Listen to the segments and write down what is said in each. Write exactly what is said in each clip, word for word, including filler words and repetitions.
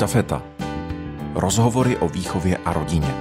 Štafeta. Rozhovory o výchově a rodině.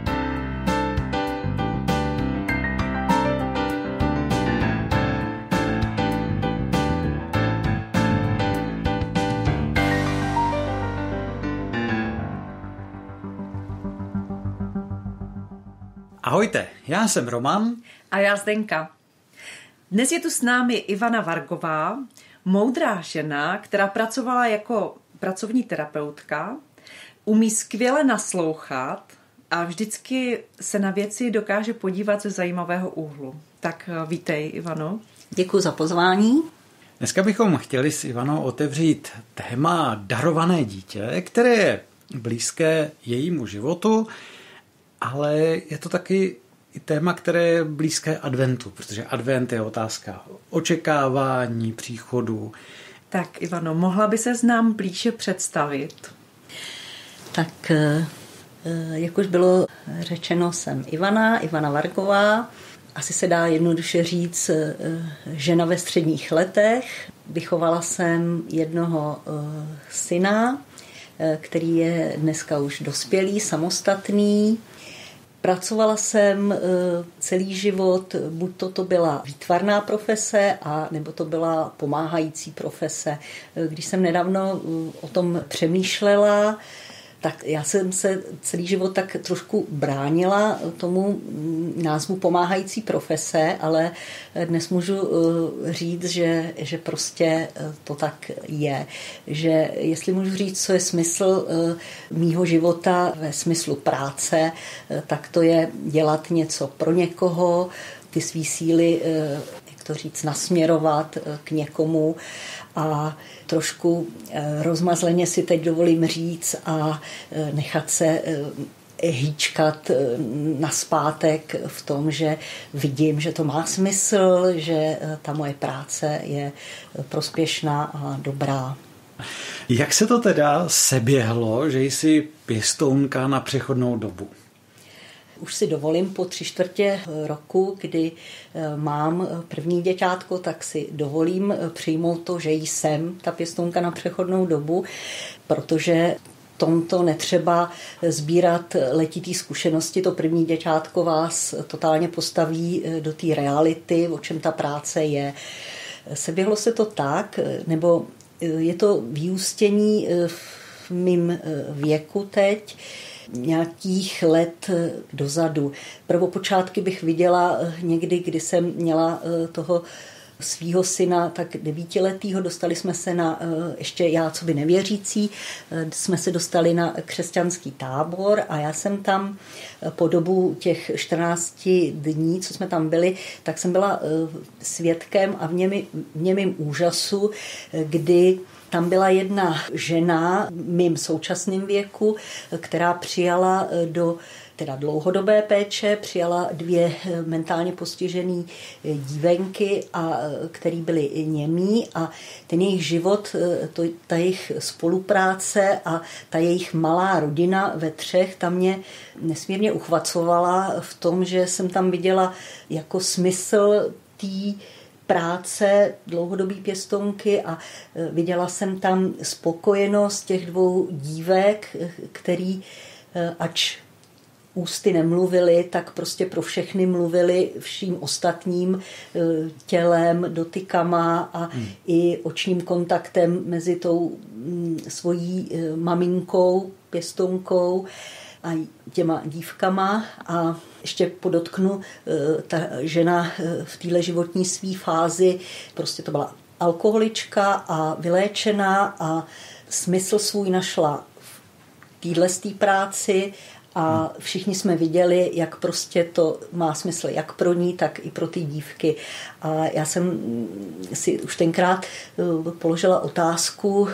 Ahojte, já jsem Roman. A já Zdenka. Dnes je tu s námi Ivana Vargová, moudrá žena, která pracovala jako pracovní terapeutka, umí skvěle naslouchat a vždycky se na věci dokáže podívat ze zajímavého úhlu. Tak vítej, Ivano. Děkuji za pozvání. Dneska bychom chtěli s Ivanou otevřít téma darované dítě, které je blízké jejímu životu, ale je to taky i téma, které je blízké adventu, protože advent je otázka očekávání, příchodu. Tak Ivano, mohla by se nám blíže představit? Tak, jak už bylo řečeno, jsem Ivana, Ivana Vargová. Asi se dá jednoduše říct žena ve středních letech. Vychovala jsem jednoho syna, který je dneska už dospělý, samostatný. Pracovala jsem celý život, buď to, to byla výtvarná profese, a nebo to byla pomáhající profese. Když jsem nedávno o tom přemýšlela, tak já jsem se celý život tak trošku bránila tomu názvu pomáhající profese, ale dnes můžu říct, že, že prostě to tak je. Že jestli můžu říct, co je smysl mýho života ve smyslu práce, tak to je dělat něco pro někoho, ty svý síly, jak to říct, nasměrovat k někomu a trošku rozmazleně si teď dovolím říct a nechat se hýčkat naspátek v tom, že vidím, že to má smysl, že ta moje práce je prospěšná a dobrá. Jak se to teda seběhlo, že jsi pěstounka na přechodnou dobu? Už si dovolím po tři čtvrtě roku, kdy mám první děťátko, tak si dovolím přijmout to, že jsem ta pěstounka na přechodnou dobu, protože tomto netřeba sbírat letitý zkušenosti. To první děťátko vás totálně postaví do té reality, o čem ta práce je. Seběhlo se to tak, nebo je to vyústění v mým věku teď, nějakých let dozadu. Prvopočátky bych viděla někdy, kdy jsem měla toho svýho syna, tak devítiletýho, dostali jsme se na, ještě já co by nevěřící, jsme se dostali na křesťanský tábor a já jsem tam po dobu těch čtrnácti dní, co jsme tam byli, tak jsem byla svědkem a v němým úžasu, kdy tam byla jedna žena v mým současném věku, která přijala do teda dlouhodobé péče, přijala dvě mentálně postižené dívenky, a, který byly němí, a ten jejich život, to, ta jejich spolupráce a ta jejich malá rodina ve třech, tam mě nesmírně uchvacovala v tom, že jsem tam viděla jako smysl té práce dlouhodobý pěstounky a viděla jsem tam spokojenost těch dvou dívek, který ač ústy nemluvili, tak prostě pro všechny mluvili vším ostatním tělem, dotykama a hmm. i očním kontaktem mezi tou svojí maminkou, pěstounkou a těma dívkama. A ještě podotknu, ta žena v téhle životní svý fázi, prostě to byla alkoholička a vyléčená a smysl svůj našla v téhle práci. A všichni jsme viděli, jak prostě to má smysl jak pro ní, tak i pro ty dívky. A já jsem si už tenkrát položila otázku,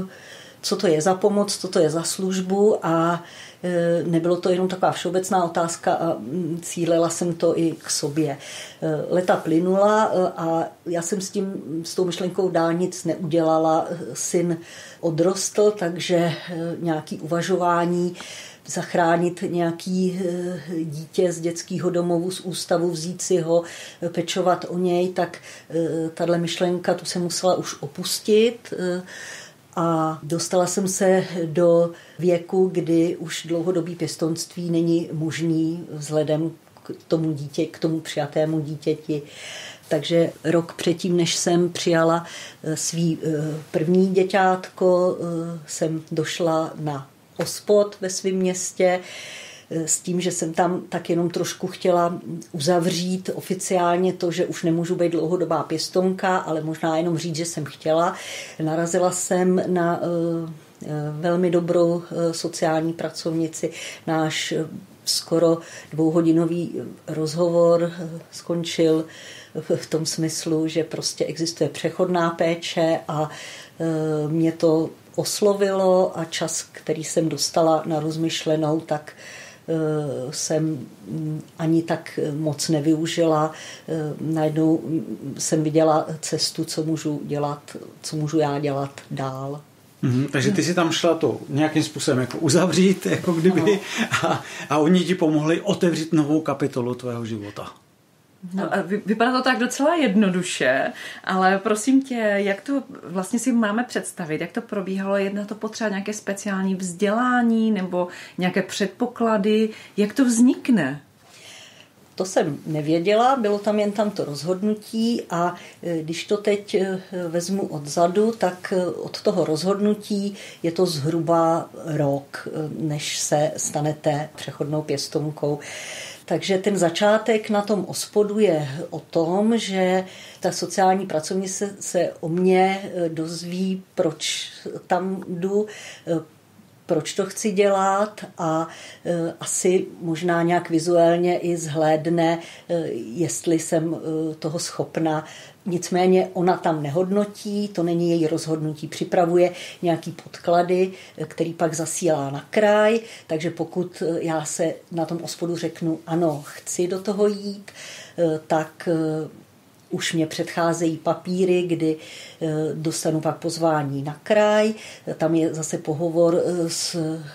co to je za pomoc, co to je za službu, a nebylo to jenom taková všeobecná otázka a cílila jsem to i k sobě. Leta plynula a já jsem s tím, s tou myšlenkou dál nic neudělala. Syn odrostl, takže nějaké uvažování zachránit nějaký dítě z dětského domovu, z ústavu, vzít si ho, pečovat o něj, tak tahle myšlenka, tu jsem musela už opustit. A dostala jsem se do věku, kdy už dlouhodobý pěstounství není možný vzhledem k tomu, dítě, k tomu přijatému dítěti. Takže rok předtím, než jsem přijala svý první děťátko, jsem došla na OSPOD ve svém městě s tím, že jsem tam tak jenom trošku chtěla uzavřít oficiálně to, že už nemůžu být dlouhodobá pěstounka, ale možná jenom říct, že jsem chtěla. Narazila jsem na velmi dobrou sociální pracovnici. Náš skoro dvouhodinový rozhovor skončil v tom smyslu, že prostě existuje přechodná péče a mě to oslovilo a čas, který jsem dostala na rozmyšlenou, tak jsem ani tak moc nevyužila. Najednou jsem viděla cestu, co můžu dělat, co můžu já dělat dál. Mm-hmm, takže ty si tam šla to nějakým způsobem jako uzavřít, jako kdyby, a, a oni ti pomohli otevřít novou kapitolu tvého života. No, vypadá to tak docela jednoduše, ale prosím tě, jak to vlastně si máme představit, jak to probíhalo, jedná to potřeba nějaké speciální vzdělání nebo nějaké předpoklady, jak to vznikne? To jsem nevěděla, bylo tam jen tam to rozhodnutí a když to teď vezmu odzadu, tak od toho rozhodnutí je to zhruba rok, než se stanete přechodnou pěstounkou. Takže ten začátek na tom OSPODu je o tom, že ta sociální pracovnice se, se o mě dozví, proč tam jdu, proč to chci dělat a e, asi možná nějak vizuálně i zhlédne, e, jestli jsem e, toho schopna. Nicméně ona tam nehodnotí, to není její rozhodnutí, připravuje nějaký podklady, který pak zasílá na kraj, takže pokud já se na tom OSPODu řeknu, ano, chci do toho jít, e, tak e, už mě předcházejí papíry, kdy dostanu pak pozvání na kraj. Tam je zase pohovor s,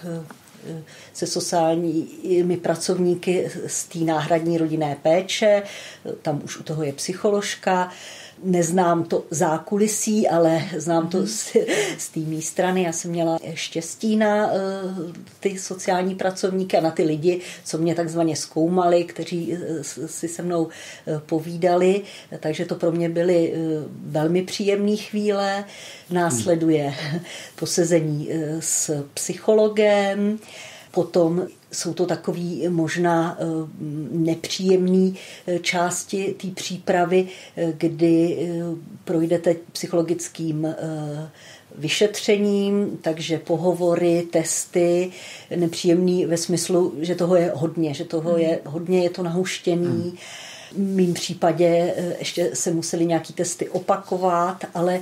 se sociálními pracovníky z té náhradní rodinné péče. Tam už u toho je psycholožka. Neznám to zákulisí, ale znám to z, z té mé strany. Já jsem měla štěstí na uh, ty sociální pracovníky a na ty lidi, co mě takzvaně zkoumali, kteří uh, si se mnou uh, povídali. Takže to pro mě byly uh, velmi příjemné chvíle. Následuje posezení uh, s psychologem. Potom jsou to takový možná nepříjemné části té přípravy, kdy projdete psychologickým vyšetřením, takže pohovory, testy, nepříjemný ve smyslu, že toho je hodně, že toho je hodně, je to nahuštěný. V mým případě ještě se museli nějaký testy opakovat, ale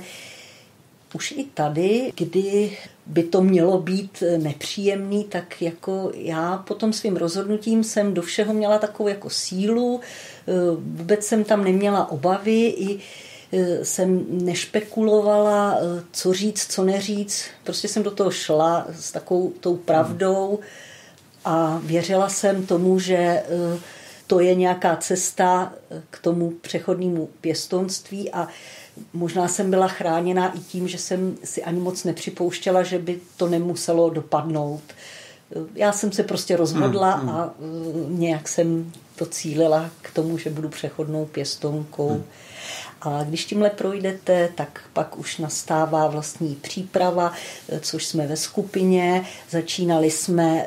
už i tady, kdy by to mělo být nepříjemný, tak jako já potom svým rozhodnutím jsem do všeho měla takovou jako sílu, vůbec jsem tam neměla obavy, i jsem nešpekulovala, co říct, co neříct, prostě jsem do toho šla s takovou tou pravdou a věřila jsem tomu, že to je nějaká cesta k tomu přechodnému pěstounství a možná jsem byla chráněná i tím, že jsem si ani moc nepřipouštěla, že by to nemuselo dopadnout. Já jsem se prostě rozhodla hmm, hmm. a nějak jsem to cílila k tomu, že budu přechodnou pěstounkou. Hmm. A když tímhle projdete, tak pak už nastává vlastní příprava, což jsme ve skupině. Začínali jsme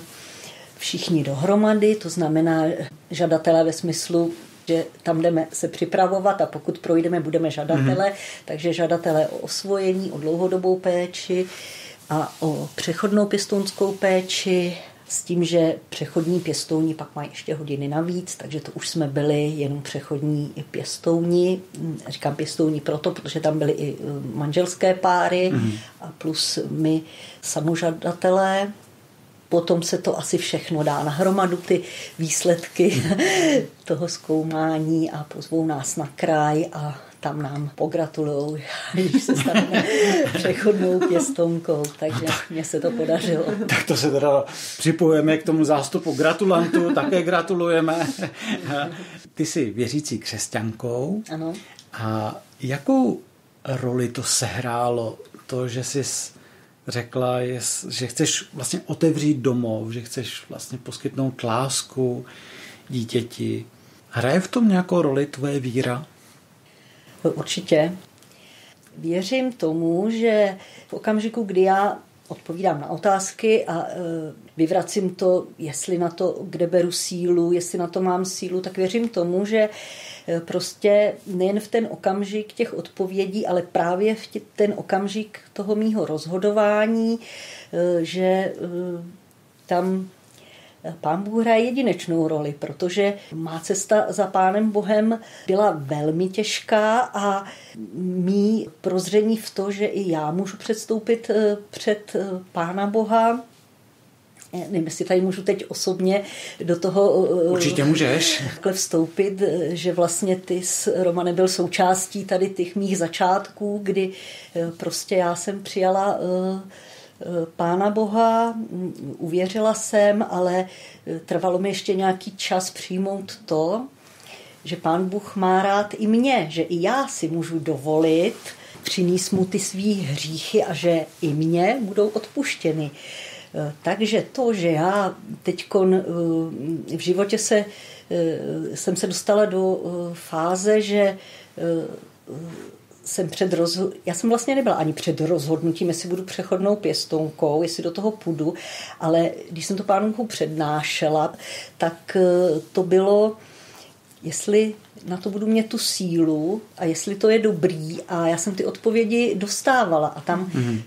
všichni dohromady, to znamená žadatelé ve smyslu, že tam jdeme se připravovat a pokud projdeme, budeme žadatele, mm-hmm. takže žadatelé o osvojení, o dlouhodobou péči a o přechodnou pěstounskou péči s tím, že přechodní pěstouni pak mají ještě hodiny navíc, takže to už jsme byli jenom přechodní pěstouni. Říkám pěstouni proto, protože tam byly i manželské páry mm-hmm. a plus my samožadatelé. Potom se to asi všechno dá nahromadu, ty výsledky toho zkoumání a pozvou nás na kraj a tam nám pogratulujou, když se staneme přechodnou pěstounkou, takže mně se to podařilo. Tak to se teda připojeme k tomu zástupu gratulantů, také gratulujeme. Ty jsi věřící křesťankou. Ano. A jakou roli to sehrálo to, že jsi řekla, že chceš vlastně otevřít domov, že chceš vlastně poskytnout lásku dítěti. Hraje v tom nějakou roli tvoje víra? Určitě. Věřím tomu, že v okamžiku, kdy já odpovídám na otázky a vyvracím to, jestli na to, kde beru sílu, jestli na to mám sílu, tak věřím tomu, že prostě nejen v ten okamžik těch odpovědí, ale právě v ten okamžik toho mýho rozhodování, že tam Pán Bůh hraje jedinečnou roli, protože má cesta za Pánem Bohem byla velmi těžká a mý prozření v to, že i já můžu předstoupit před Pána Boha. Nevím, jestli tady můžu teď osobně do toho určitě můžeš takhle vstoupit, že vlastně ty s Romanem byl součástí tady těch mých začátků, kdy prostě já jsem přijala Pána Boha, uvěřila jsem, ale trvalo mi ještě nějaký čas přijmout to, že Pán Bůh má rád i mě, že i já si můžu dovolit přinést mu ty svý hříchy a že i mě budou odpuštěny. Takže to, že já teďkon v životě se, jsem se dostala do fáze, že jsem před rozho- já jsem vlastně nebyla ani před rozhodnutím, jestli budu přechodnou pěstounkou, jestli do toho půjdu, ale když jsem to Pánu Bohu přednášela, tak to bylo, jestli na to budu mít tu sílu a jestli to je dobrý, a já jsem ty odpovědi dostávala a tam mm-hmm.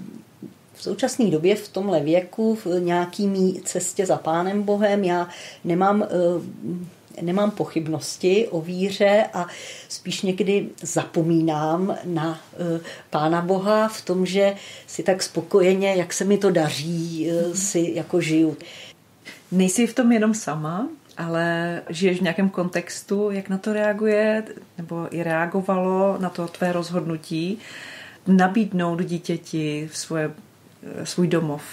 v současné době v tomhle věku, v nějaký mý cestě za Pánem Bohem, já nemám Nemám pochybnosti o víře a spíš někdy zapomínám na Pána Boha v tom, že si tak spokojeně, jak se mi to daří, si jako žiju. Nejsi v tom jenom sama, ale žiješ v nějakém kontextu, jak na to reaguje, nebo i reagovalo na to tvé rozhodnutí nabídnout dítěti svoje, svůj domov?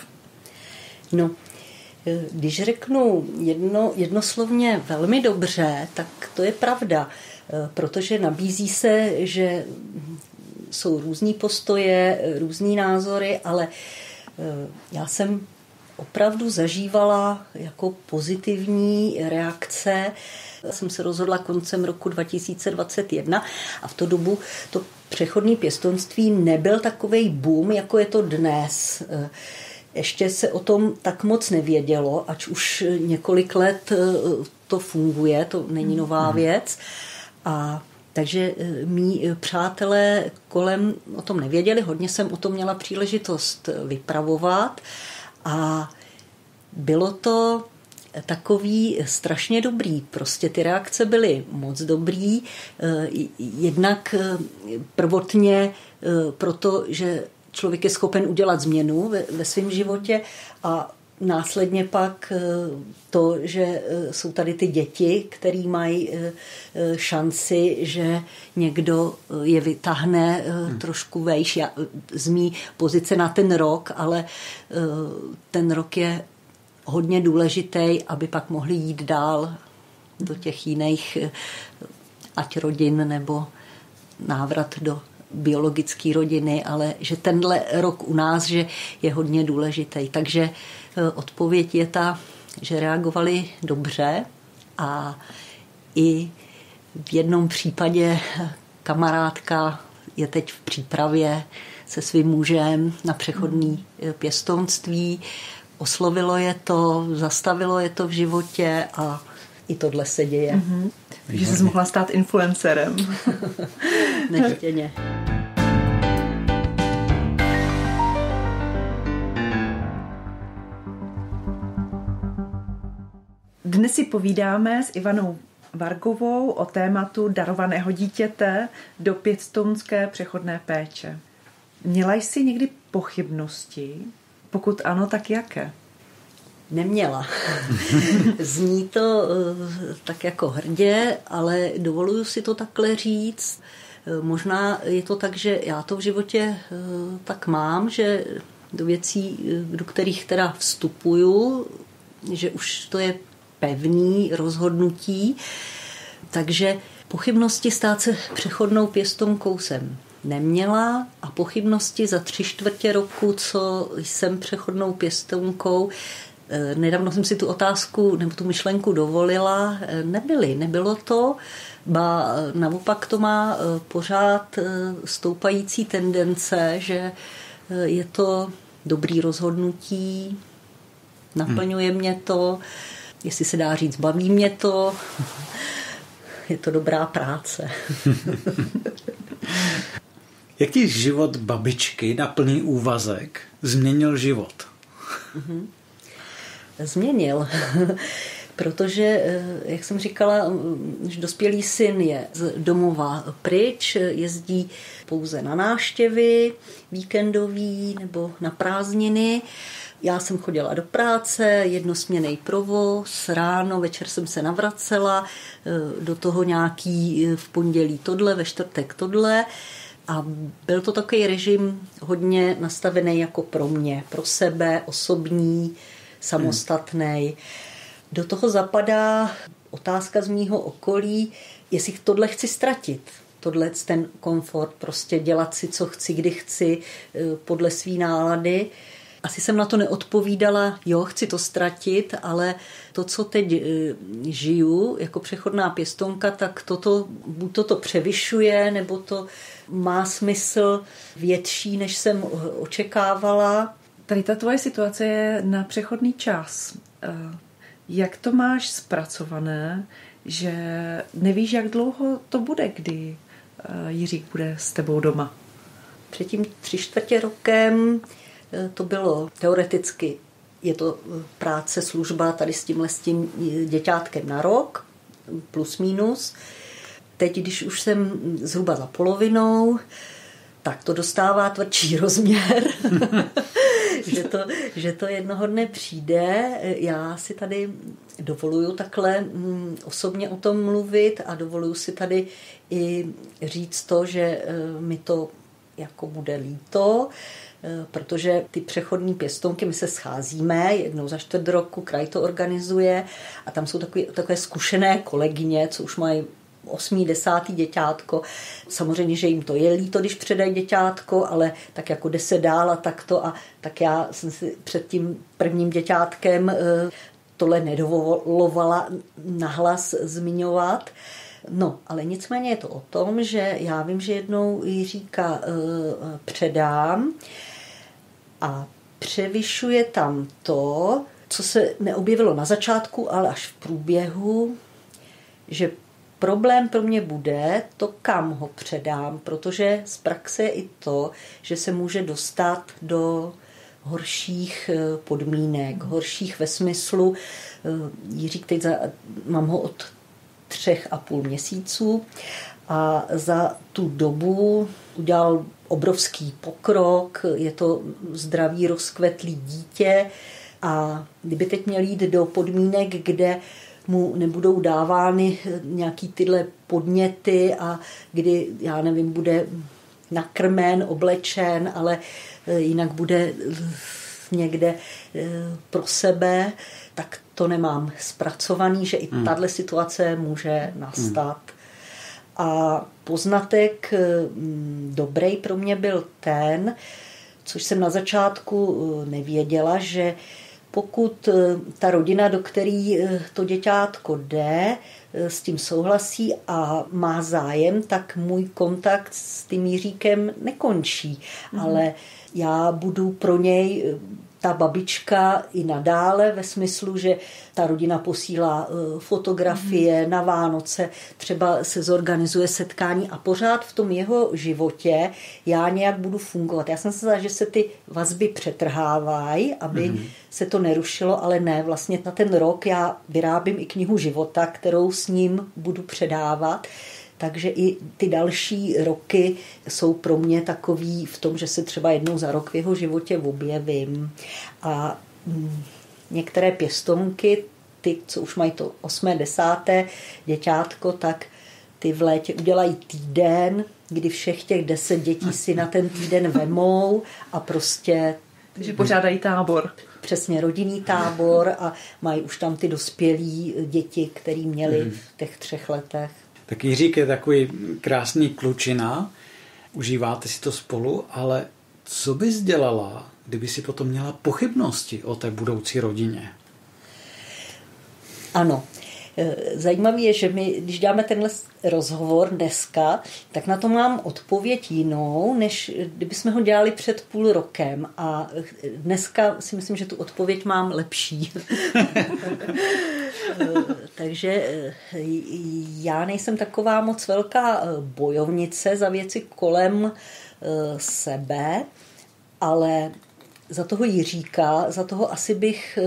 No, když řeknu jedno, jednoslovně velmi dobře, tak to je pravda, protože nabízí se, že jsou různý postoje, různý názory, ale já jsem opravdu zažívala jako pozitivní reakce. Jsem se rozhodla koncem roku dva tisíce dvacet jedna a v tu dobu to přechodné pěstounství nebyl takovej boom, jako je to dnes. Ještě se o tom tak moc nevědělo, ač už několik let to funguje, to není nová věc. A takže mí přátelé kolem o tom nevěděli, hodně jsem o tom měla příležitost vypravovat a bylo to takový strašně dobrý. Prostě ty reakce byly moc dobrý. Jednak prvotně proto, že člověk je schopen udělat změnu ve, ve svém životě a následně pak to, že jsou tady ty děti, který mají šanci, že někdo je vytáhne hmm. trošku vejš. Já, z mý pozice na ten rok, ale ten rok je hodně důležitý, aby pak mohli jít dál do těch jiných, ať rodin nebo návrat do biologické rodiny, ale že tenhle rok u nás, že je hodně důležitý. Takže odpověď je ta, že reagovali dobře a i v jednom případě kamarádka je teď v přípravě se svým mužem na přechodný pěstounství. Oslovilo je to, zastavilo je to v životě a i tohle se děje. Mm-hmm. Takže jsi mohla stát influencerem. Nechtěně. Dnes si povídáme s Ivanou Vargovou o tématu darovaného dítěte do pěstounské přechodné péče. Měla jsi někdy pochybnosti? Pokud ano, tak jaké? Neměla. Zní to tak jako hrdě, ale dovoluju si to takhle říct. Možná je to tak, že já to v životě tak mám, že do věcí, do kterých teda vstupuju, že už to je pevný rozhodnutí, takže pochybnosti stát se přechodnou pěstounkou jsem neměla a pochybnosti za tři čtvrtě roku, co jsem přechodnou pěstounkou, nedávno jsem si tu otázku nebo tu myšlenku dovolila, nebyly, nebylo to, ba naopak to má pořád stoupající tendence, že je to dobrý rozhodnutí, naplňuje mě to, jestli se dá říct, baví mě to, je to dobrá práce. Jak ti život babičky na plný úvazek změnil život? Mm-hmm. Změnil, protože, jak jsem říkala, dospělý syn je z domova pryč, jezdí pouze na návštěvy víkendový nebo na prázdniny. Já jsem chodila do práce, jednosměnný provoz, ráno, večer jsem se navracela, do toho nějaký v pondělí tohle, ve čtvrtek tohle. A byl to takový režim hodně nastavený jako pro mě, pro sebe, osobní, samostatný. Hmm. Do toho zapadá otázka z mýho okolí, jestli tohle chci ztratit. Tohle ten komfort, prostě dělat si, co chci, kdy chci, podle svý nálady. Asi jsem na to neodpovídala, jo, chci to ztratit, ale to, co teď žiju jako přechodná pěstounka, tak toto, buď toto převyšuje, nebo to má smysl větší, než jsem očekávala. Tady ta tvoje situace je na přechodný čas. Jak to máš zpracované, že nevíš, jak dlouho to bude, kdy Jiřík bude s tebou doma? Před tím tři čtvrtě rokem to bylo teoreticky, je to práce, služba tady s tímhle s tím děťátkem na rok, plus minus. Teď, když už jsem zhruba za polovinou, tak to dostává tvrdší rozměr, že, to, že to jednoho dne přijde. Já si tady dovoluju takhle osobně o tom mluvit a dovoluju si tady i říct to, že mi to jako bude líto, protože ty přechodní pěstounky, my se scházíme jednou za čtvrt roku, kraj to organizuje a tam jsou takové, takové zkušené kolegyně, co už mají osmý, desátý děťátko. Samozřejmě, že jim to je líto, když předají děťátko, ale tak jako jde se dál a takto. A tak já jsem si před tím prvním děťátkem tohle nedovolovala nahlas zmiňovat. No, ale nicméně je to o tom, že já vím, že jednou Jiříka předám a převyšuje tam to, co se neobjevilo na začátku, ale až v průběhu, že problém pro mě bude to, kam ho předám, protože z praxe je i to, že se může dostat do horších podmínek, horších ve smyslu, Jiřík teď za, mám ho od třech a půl měsíců a za tu dobu udělal obrovský pokrok, je to zdravý, rozkvetlý dítě a kdyby teď měl jít do podmínek, kde mu nebudou dávány nějaký tyhle podněty a kdy, já nevím, bude nakrmen, oblečen, ale jinak bude někde pro sebe, tak to nemám zpracovaný, že i hmm. tato situace může nastat. Hmm. A poznatek dobrý pro mě byl ten, což jsem na začátku nevěděla, že pokud ta rodina, do který to děťátko jde, s tím souhlasí a má zájem, tak můj kontakt s tím Jiříkem nekončí. Mm. Ale já budu pro něj ta babička i nadále ve smyslu, že ta rodina posílá fotografie mm. na Vánoce, třeba se zorganizuje setkání a pořád v tom jeho životě já nějak budu fungovat. Já jsem se zdala, že se ty vazby přetrhávají, aby mm. se to nerušilo, ale ne, vlastně na ten rok já vyrábím i knihu života, kterou s ním budu předávat. Takže i ty další roky jsou pro mě takový v tom, že se třeba jednou za rok v jeho životě objevím. A některé pěstounky, ty, co už mají to osmé, desáté děťátko, tak ty v létě udělají týden, kdy všech těch deset dětí si na ten týden vemou a prostě... Takže pořádají tábor. Přesně, rodinný tábor a mají už tam ty dospělí děti, který měli v těch třech letech. Tak Jiřík je takový krásný klučina užíváte si to spolu, ale co bys dělala, kdyby si potom měla pochybnosti o té budoucí rodině? Ano. Zajímavé je, že my, když děláme tenhle rozhovor dneska, tak na to mám odpověď jinou, než kdybychom ho dělali před půl rokem. A dneska si myslím, že tu odpověď mám lepší. Takže já nejsem taková moc velká bojovnice za věci kolem sebe, ale za toho Jiříka, za toho asi bych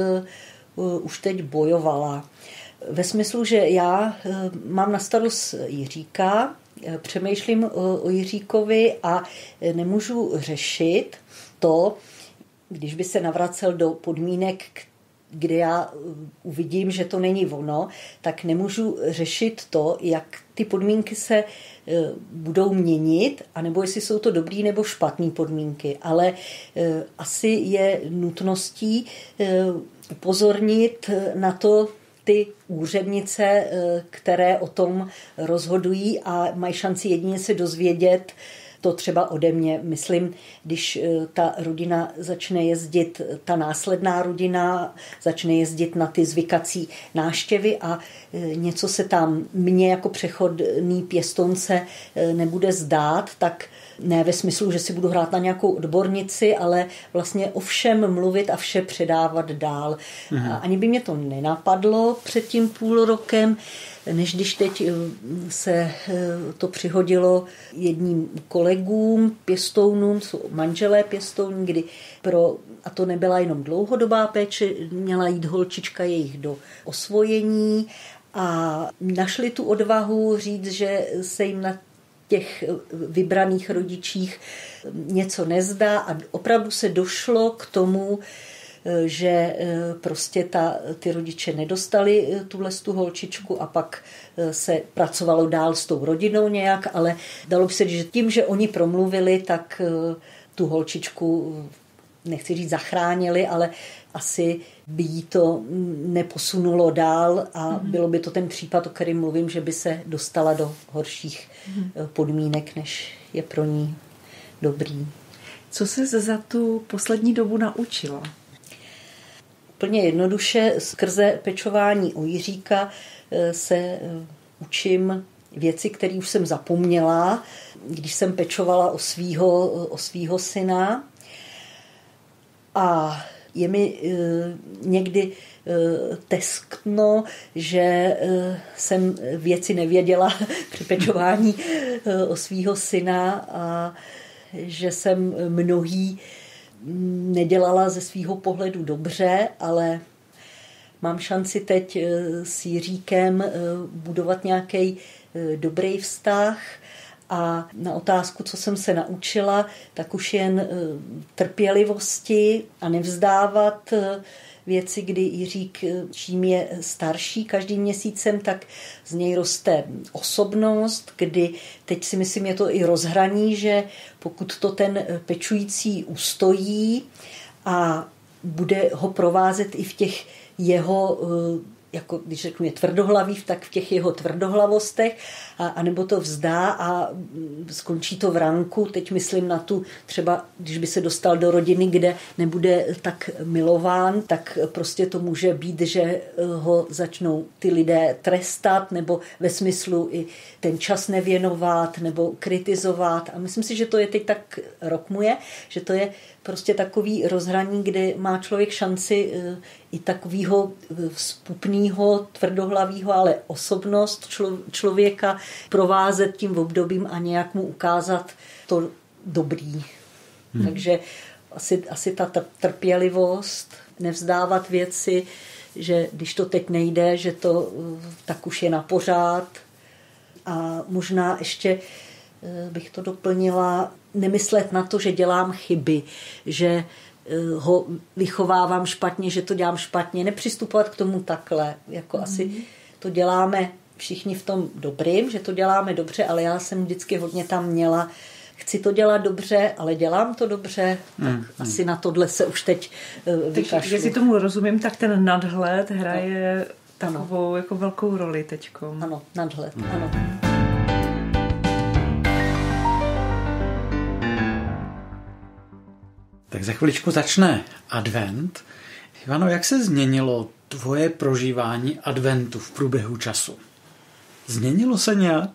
už teď bojovala. Ve smyslu, že já mám na starost Jiříka, přemýšlím o Jiříkovi a nemůžu řešit to, když by se navracel do podmínek, kde já uvidím, že to není ono, tak nemůžu řešit to, jak ty podmínky se budou měnit, anebo jestli jsou to dobrý nebo špatný podmínky. Ale asi je nutností upozornit na to, ty úřednice, které o tom rozhodují a mají šanci jedině se dozvědět to třeba ode mě. Myslím, když ta rodina začne jezdit, ta následná rodina začne jezdit na ty zvykací návštěvy a něco se tam mně jako přechodný pěstounce nebude zdát, tak ne ve smyslu, že si budu hrát na nějakou odbornici, ale vlastně o všem mluvit a vše předávat dál. Aha. Ani by mě to nenapadlo před tím půl rokem, než když teď se to přihodilo jedním kolegům, pěstounům, jsou manželé pěstouni, kdy pro, a to nebyla jenom dlouhodobá péče, měla jít holčička jejich do osvojení a našli tu odvahu říct, že se jim na těch vybraných rodičích něco nezdá a opravdu se došlo k tomu, že prostě ta, ty rodiče nedostali tuhle tu holčičku a pak se pracovalo dál s tou rodinou nějak, ale dalo by se říct, že tím, že oni promluvili, tak tu holčičku, nechci říct zachránili, ale asi by jí to neposunulo dál a mm. bylo by to ten případ, o kterém mluvím, že by se dostala do horších mm. podmínek, než je pro ní dobrý. Co jsi za tu poslední dobu naučila? Úplně jednoduše skrze pečování o Jiříka se učím věci, které už jsem zapomněla, když jsem pečovala o svýho, o svýho syna. A je mi e, někdy e, teskno, že e, jsem věci nevěděla při pečování e, o svýho syna a že jsem mnohý nedělala ze svýho pohledu dobře, ale mám šanci teď s Jiříkem budovat nějaký dobrý vztah a na otázku, co jsem se naučila, tak už jen trpělivosti a nevzdávat věci, kdy Jiřík, čím je starší každým měsícem, tak z něj roste osobnost, kdy teď si myslím, je to i rozhraní, že pokud to ten pečující ustojí a bude ho provázet i v těch jeho, jako když řeknu je tvrdohlavý, tak v těch jeho tvrdohlavostech, a, a nebo to vzdá a skončí to v ranku. Teď myslím na tu, třeba když by se dostal do rodiny, kde nebude tak milován, tak prostě to může být, že ho začnou ty lidé trestat, nebo ve smyslu i ten čas nevěnovat, nebo kritizovat. A myslím si, že to je teď tak rokmuje, že to je prostě takový rozhraní, kde má člověk šanci i takového vzpupného, tvrdohlavého, ale osobnost člo, člověka provázet tím obdobím a nějak mu ukázat to dobrý. Hmm. Takže asi, asi ta trpělivost, nevzdávat věci, že když to teď nejde, že to tak už je na pořád. A možná ještě bych to doplnila, nemyslet na to, že dělám chyby, že ho vychovávám špatně, že to dělám špatně, nepřistupovat k tomu takhle. Jako mm. asi to děláme všichni v tom dobrým, že to děláme dobře, ale já jsem vždycky hodně tam měla, chci to dělat dobře, ale dělám to dobře, tak mm. asi na tohle se už teď vykašlu. Takže si tomu rozumím, tak ten nadhled hraje no. takovou ano. jako velkou roli teďko. Ano, nadhled, mm. ano. Tak za chviličku začne advent. Ivano, jak se změnilo tvoje prožívání adventu v průběhu času? Změnilo se nějak?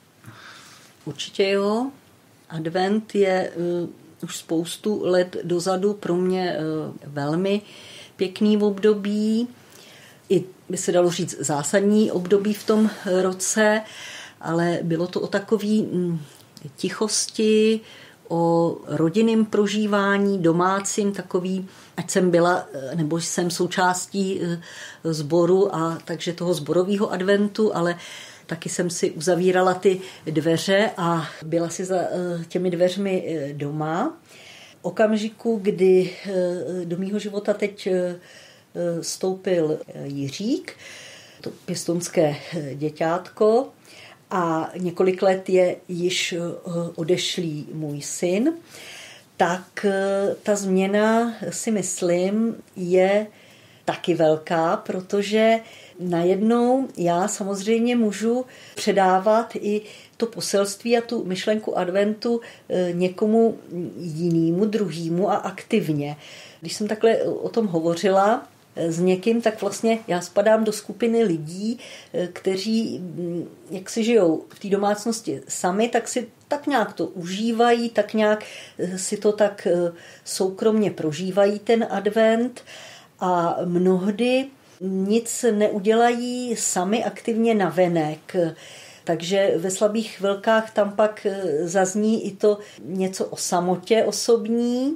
Určitě jo. Advent je uh, už spoustu let dozadu pro mě uh, velmi pěkný období. I by se dalo říct zásadní období v tom roce, ale bylo to o takový um, tichosti, o rodinném prožívání, domácím, takový, ať jsem byla, nebo jsem součástí sboru, a takže toho sborového adventu, ale taky jsem si uzavírala ty dveře a byla si za těmi dveřmi doma. Okamžiku, kdy do mýho života teď vstoupil Jiřík, to pěstounské děťátko, a několik let je již odešlý můj syn, tak ta změna, si myslím, je taky velká, protože najednou já samozřejmě můžu předávat i to poselství a tu myšlenku adventu někomu jinému, druhému a aktivně. Když jsem takhle o tom hovořila s někým, tak vlastně já spadám do skupiny lidí, kteří, jak si žijou v té domácnosti sami, tak si tak nějak to užívají, tak nějak si to tak soukromně prožívají ten advent a mnohdy nic neudělají sami aktivně navenek. Takže ve slabých chvilkách tam pak zazní i to něco o samotě osobní,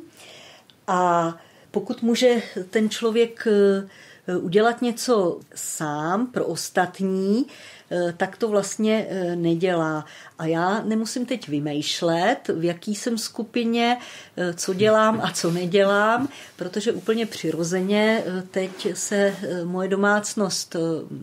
a pokud může ten člověk udělat něco sám pro ostatní, tak to vlastně nedělá. A já nemusím teď vymýšlet, v jaký jsem skupině, co dělám a co nedělám, protože úplně přirozeně teď se moje domácnost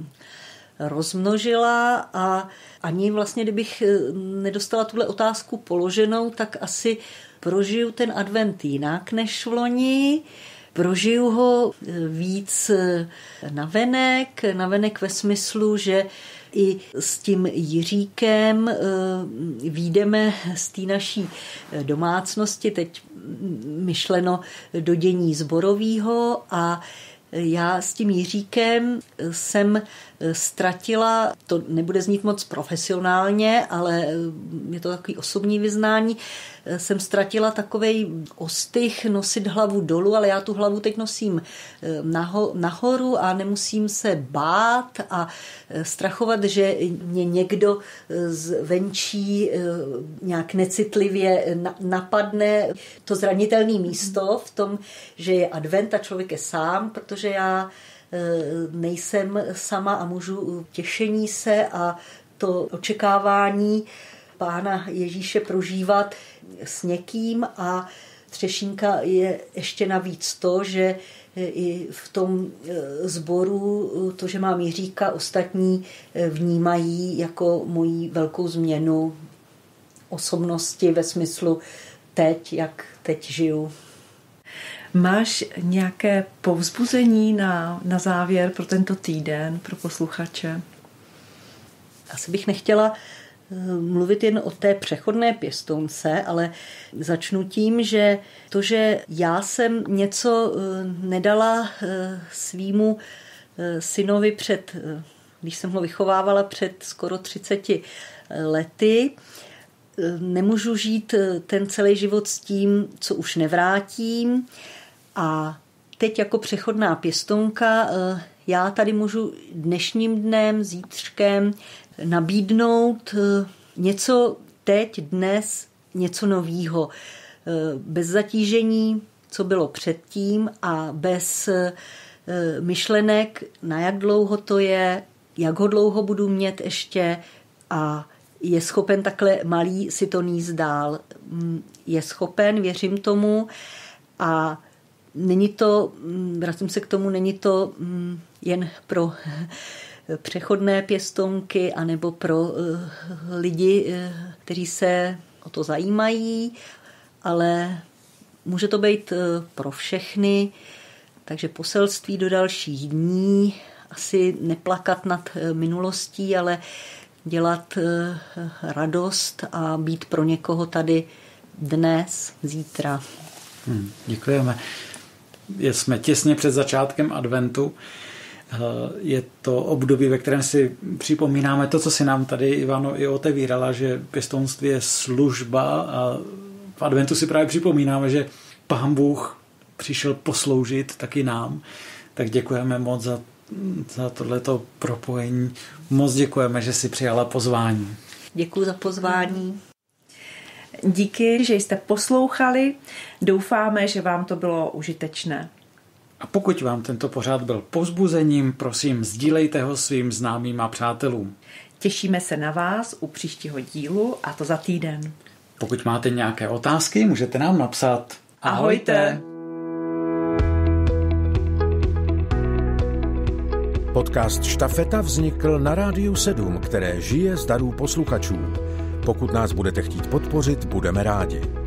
rozmnožila a ani vlastně, kdybych nedostala tuhle otázku položenou, tak asi prožiju ten advent jinak než v loni. Prožiju ho víc navenek, navenek ve smyslu, že i s tím Jiříkem vyjdeme z té naší domácnosti, teď myšleno do dění sborovýho, a já s tím Jiříkem jsem ztratila, to nebude znít moc profesionálně, ale je to takový osobní vyznání, jsem ztratila takovej ostych nosit hlavu dolů, ale já tu hlavu teď nosím naho, nahoru a nemusím se bát a strachovat, že mě někdo zvenčí nějak necitlivě napadne to zranitelné místo v tom, že je advent a člověk je sám, protože já nejsem sama a můžu těšení se a to očekávání Pána Ježíše prožívat s někým, a třešínka je ještě navíc to, že i v tom sboru to, že mám Jiříka, ostatní vnímají jako moji velkou změnu osobnosti ve smyslu teď, jak teď žiju. Máš nějaké povzbuzení na, na závěr pro tento týden, pro posluchače? Asi bych nechtěla mluvit jen o té přechodné pěstounce, ale začnu tím, že to, že já jsem něco nedala svýmu synovi před, když jsem ho vychovávala před skoro třiceti lety, nemůžu žít ten celý život s tím, co už nevrátím, a teď jako přechodná pěstounka já tady můžu dnešním dnem, zítřkem nabídnout něco teď, dnes, něco novýho. Bez zatížení, co bylo předtím, a bez myšlenek, na jak dlouho to je, jak ho dlouho budu mít ještě, a je schopen takhle malý si to níst dál. Je schopen, věřím tomu, a není to, vracím se k tomu, není to jen pro přechodné pěstounky anebo pro lidi, kteří se o to zajímají, ale může to být pro všechny, takže poselství do dalších dní, asi neplakat nad minulostí, ale dělat radost a být pro někoho tady dnes, zítra. Hmm, děkujeme. Jsme těsně před začátkem adventu. Je to období, ve kterém si připomínáme to, co si nám tady Ivano i otevírala, že pěstounství je služba a v adventu si právě připomínáme, že Pán Bůh přišel posloužit taky nám. Tak děkujeme moc za, za tohleto propojení. Moc děkujeme, že jsi přijala pozvání. Děkuji za pozvání. Díky, že jste poslouchali. Doufáme, že vám to bylo užitečné. A pokud vám tento pořad byl povzbuzením, prosím, sdílejte ho svým známým a přátelům. Těšíme se na vás u příštího dílu, a to za týden. Pokud máte nějaké otázky, můžete nám napsat. Ahojte! Podcast Štafeta vznikl na Rádiu sedm, které žije z darů posluchačů. Pokud nás budete chtít podpořit, budeme rádi.